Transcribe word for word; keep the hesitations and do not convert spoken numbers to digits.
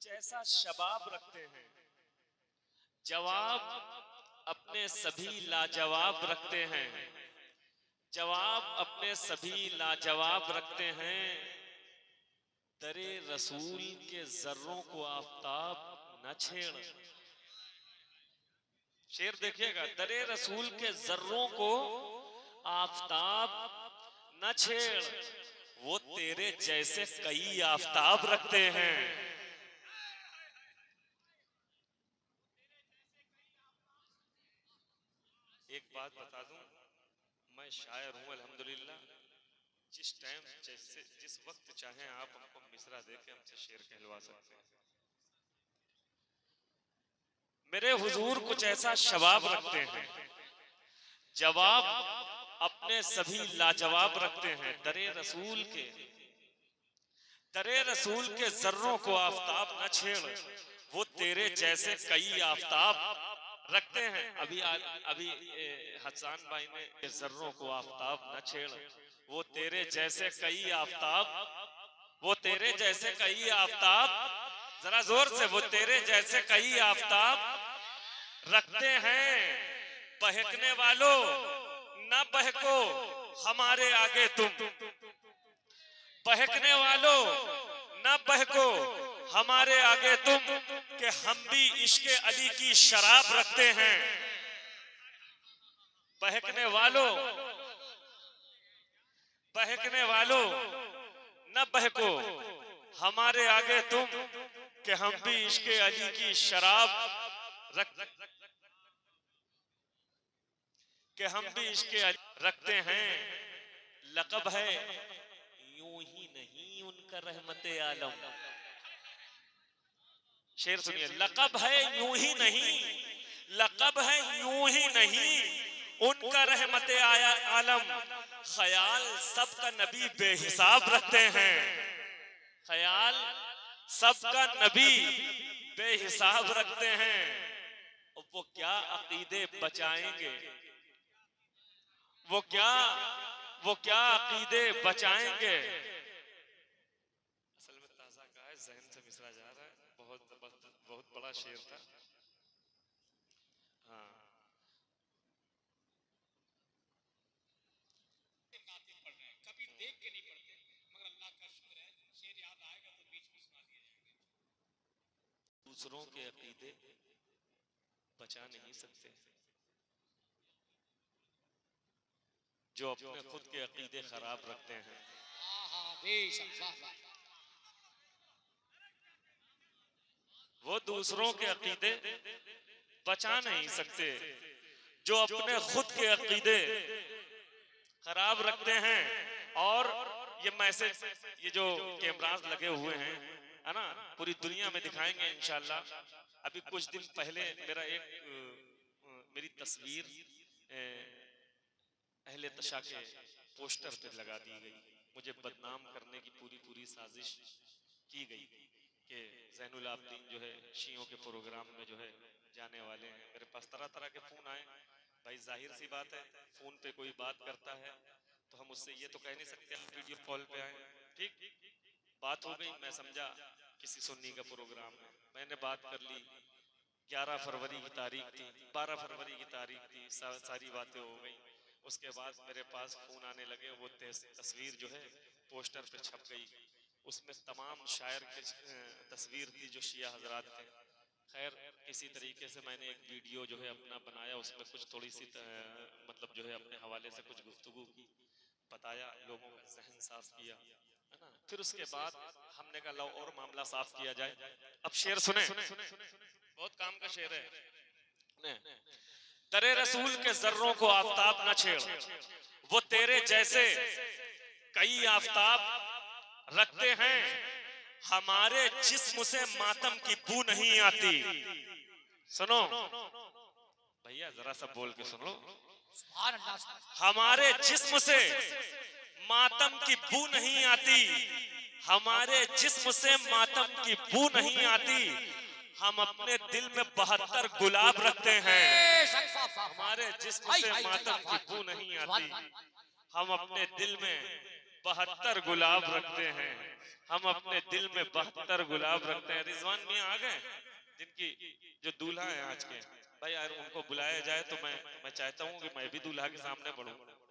कुछ ऐसा शबाब रखते हैं, जवाब अपने सभी लाजवाब रखते हैं, जवाब अपने सभी लाजवाब रखते हैं। दरे रसूल के जर्रों को आफताब न छेड़। शेर देखिएगा, दरे रसूल के जर्रों को आफताब न छेड़, वो तेरे जैसे कई आफताब रखते हैं। एक बात बता दूं, मैं शायर हूं अल्हम्दुलिल्लाह। जिस टाइम जैसे जिस वक्त चाहें आप हमको मिसरा देके हमसे शेर कहलवा सकते हैं। मेरे हुजूर कुछ ऐसा शबाब रखते हैं, जवाब अपने सभी लाजवाब रखते हैं। दरे रसूल के दरे रसूल के जर्रों को आफताब न छेड़, वो तेरे जैसे कई आफताब रखते हैं। अभी अभी हसन भाई ने जर्रों को आफताब न छेड़, वो तेरे जैसे कई आफताब वो तेरे जैसे कई आफताब जरा जोर से, वो तेरे जैसे कई आफताब रखते हैं। बहकने वालों न बहको हमारे आगे तुम, बहकने वालों न बहको हमारे आगे तुम, कि हम भी इश्क अली की शराब रखते हैं। बहकने वालों बहकने वालों न बहको हमारे आगे तुम, कि हम भी इश्क अली की शराब रख कि हम भी इश्क अली रखते हैं। लक़ब है यूं ही नहीं उनका रहमते आलम। शेर सुनिए, लक़ब है यूं ही नहीं, लक़ब है यूं ही नहीं उनका रहमते आलम। ख्याल सबका नबी बेहिसाब रखते हैं, ख्याल सबका नबी बेहिसाब रखते हैं। वो क्या अकीदे बचाएंगे, वो क्या वो क्या अकीदे बचाएंगे। असल में ताजा का है, जहन से मिसरा जा रहा है। बहुत बहुत बड़ा शेर था। हाँ, कभी देख के नहीं पढ़ते, मगर अल्लाह का शुक्र है, शेर याद आएगा तो बीच में सुना दिए जाएंगे। दूसरों के अकीदे बचा नहीं सकते, जो अपने खुद के अकीदे खराब रखते हैं। वो दूसरों के अकीदे बचा नहीं सकते, जो अपने खुद के अकीदे खराब रखते हैं। और ये मैसेज, ये जो कैमरास लगे हुए हैं, है ना, पूरी दुनिया में दिखाएंगे इंशाल्लाह। अभी कुछ दिन पहले मेरा एक मेरी तस्वीर अहले तशा के पोस्टर पे लगा दी गई। मुझे बदनाम करने की पूरी पूरी साजिश की गई कि ज़ैनुल आबिदीन जो है शियों के प्रोग्राम में जो है जाने वाले हैं। मेरे पास तरह तरह के फोन आए। भाई जाहिर सी बात है, फोन पे कोई बात करता है तो हम उससे ये तो कह नहीं सकते हम वीडियो कॉल पे आए। ठीक, बात हो गई, मैं समझा किसी सुन्नी का प्रोग्राम है, मैंने बात कर ली। ग्यारह फरवरी की तारीख थी, बारह फरवरी की तारीख थी, सा, सारी बातें हो गई। उसके बाद मेरे पास फोन आने लगे, वो तस्वीर जो है पोस्टर पे छप गई। उसमें तमाम शायर की तस्वीर थी जो शिया हजरात थे। खैर इसी तरीके से मैंने एक वीडियो जो है अपना बनाया, उसमें कुछ थोड़ी सी मतलब जो है अपने हवाले से कुछ गुफ्तगू की, बताया, लोगों का जहन साफ किया, है ना। फिर उसके बाद हमने कहा लो और मामला साफ किया जाए। अब शेर सुने, बहुत काम का शेर है। दरे रसूल के जर्रों को आफताब न छेड़, वो तेरे जैसे कई आफताब रखते हैं। हमारे जिस्म से मातम की बू नहीं आती। सुनो भैया, जरा सा बोल के सुनो। हमारे जिस्म से मातम की बू नहीं आती, हमारे जिस्म से मातम की बू नहीं आती। हम अपने दिल में बहत्तर गुलाब रखते हैं। हमारे जिस्म से मातम की बू नहीं आती, हम अपने दिल में बहत्तर गुलाब रखते हैं, हम अपने दिल में बहत्तर गुलाब रखते हैं। रिजवान मियां आ गए, जिनकी जो दूल्हा है आज के, भाई यार उनको बुलाया जाए तो मैं मैं चाहता हूँ कि मैं भी दूल्हा के सामने बढ़ूं।